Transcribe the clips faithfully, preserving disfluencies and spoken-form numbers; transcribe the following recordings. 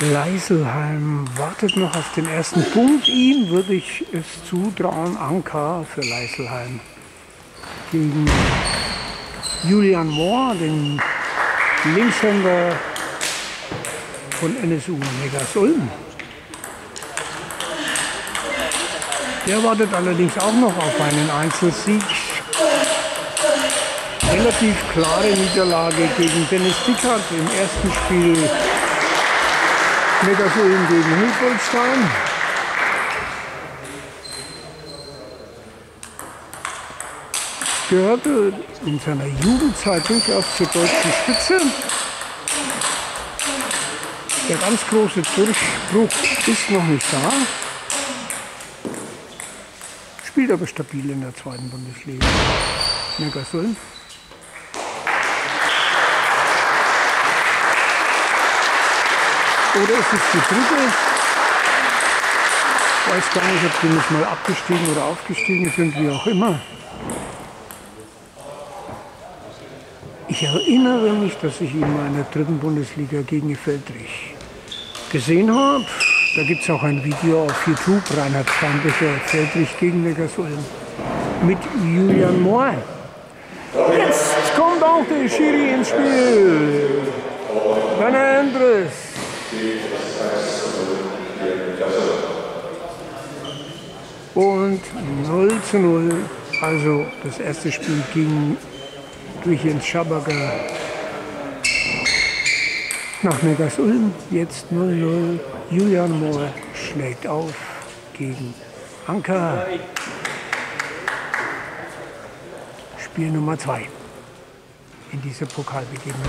Leiselheim wartet noch auf den ersten Punkt. Ihm würde ich es zutrauen. Anker für Leiselheim gegen Julian Mohr, den Linkshänder von N S U Negersulm. Der wartet allerdings auch noch auf einen Einzelsieg. Relativ klare Niederlage gegen Dennis Dickert im ersten Spiel. Negersulm gegen Hilpoltstein. Gehörte in seiner Jugendzeit durchaus zur deutschen Spitze. Der ganz große Durchbruch ist noch nicht da. Spielt aber stabil in der zweiten Bundesliga. Negersulm. Oder ist es die dritte? Ich weiß gar nicht, ob die nicht mal abgestiegen oder aufgestiegen sind, wie auch immer. Ich erinnere mich, dass ich ihn mal in der dritten Bundesliga gegen Feldrich gesehen habe. Da gibt es auch ein Video auf YouTube, Reinhard Steinbecher, Feldrich gegen Negersulm mit Julian Mohr. Jetzt kommt auch der Schiri ins Spiel. Werner Endres. Und null zu null, also das erste Spiel ging durch Jens Schabacker nach Negersulm. Jetzt null null. Julian Mohr schlägt auf gegen Anker. Spiel Nummer zwei in dieser Pokalbegegnung.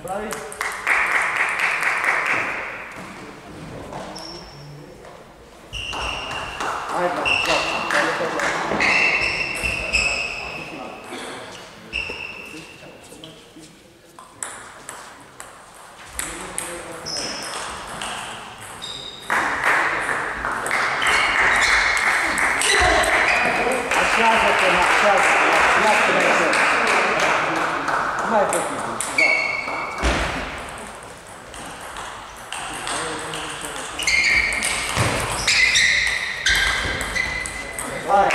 Bravi. Ajde, Отчасывайте, отчасывайте, отчасывайте. Давай, попить. Давай.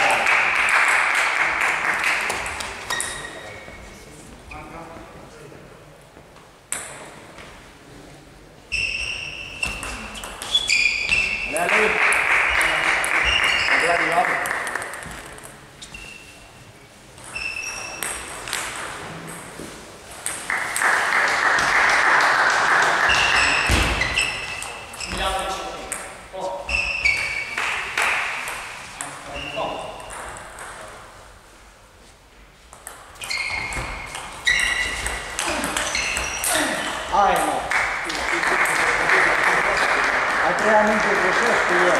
Леонид. Играй, ладно. Aina. Atreamente de gesto